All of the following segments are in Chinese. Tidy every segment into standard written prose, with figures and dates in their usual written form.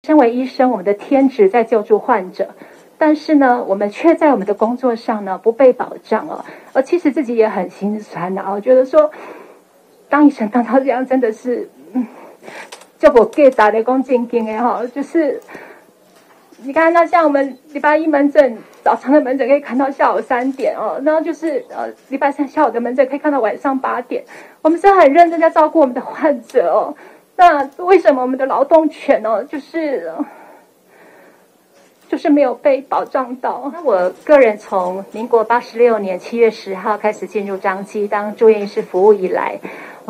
身为医生，我们的天职在救助患者，但是呢，我们却在我们的工作上呢不被保障哦。其实自己也很心酸的我觉得说，当医生当到这样，真的是就我给打的公正经的哈，就是你看，那像我们礼拜一门诊早上的门诊可以看到下午3点哦，然后就是礼拜三下午的门诊可以看到晚上8点，我们是很认真在照顾我们的患者哦。那为什么我们的劳动权哦，就是没有被保障到？那我个人从民国86年7月10号开始进入彰基当住院医师服务以来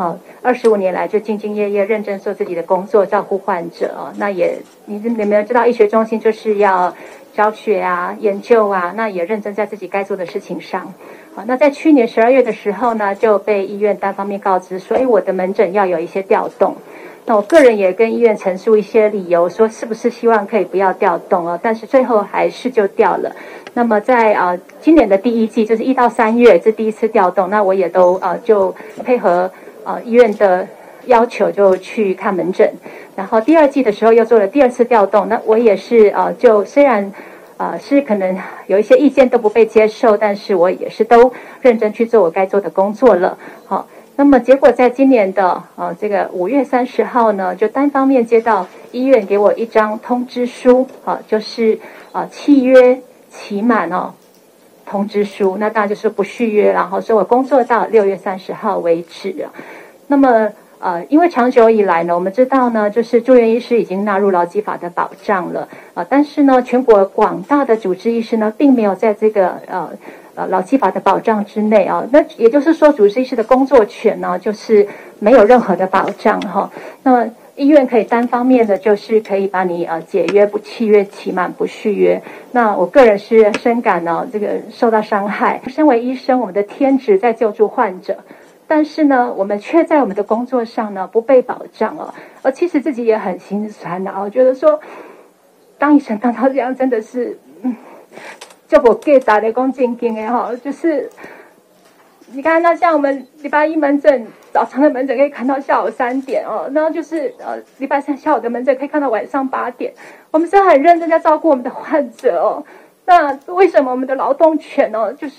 ，25年来就兢兢业业认真做自己的工作，照顾患者那也你没有知道医学中心就是要教学啊、研究啊，那也认真在自己该做的事情上。那在去年12月的时候呢，就被医院单方面告知说，我的门诊要有一些调动。那我个人也跟医院陈述一些理由，说是不是希望可以不要调动但是最后还是就调了。那么在今年的第1季，就是1到3月，这第一次调动，那我也都就配合医院的要求就去看门诊。然后第2季的时候又做了第2次调动，那我也是就虽然是可能有一些意见都不被接受，但是我也是都认真去做我该做的工作了。那么结果在今年的这个5月30号呢，就单方面接到医院给我一张通知书就是契约期满通知书，那当然就是不续约，然后说我工作到6月30号为止那么因为长久以来呢，我们知道呢，就是住院医师已经纳入劳基法的保障了但是呢，全国广大的主治医师呢，并没有在这个劳基法的保障之内那也就是说，主治医师的工作权呢，就是没有任何的保障那么医院可以单方面的，就是可以把你解约、不契约期满、不续约。那我个人是深感这个受到伤害。身为医生，我们的天职在救助患者，但是呢，我们却在我们的工作上呢不被保障其实自己也很心酸的我觉得说，当医生当到这样，真的是就我给打的公正经的就是你看，那像我们礼拜一门诊早上的门诊可以看到下午3点然后就是礼拜三下午的门诊可以看到晚上8点，我们是很认真在照顾我们的患者那为什么我们的劳动权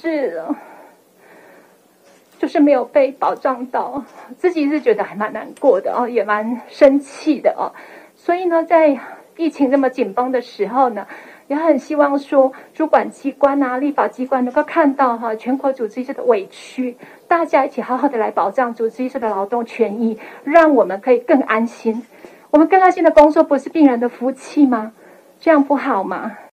就是没有被保障到？自己是觉得还蛮难过的也蛮生气的所以呢，在疫情这么紧绷的时候呢，也很希望说主管机关立法机关能够看到全国主治医师的委屈，大家一起好好的来保障主治医师的劳动权益，让我们可以更安心。我们更安心的工作不是病人的福气吗？这样不好吗？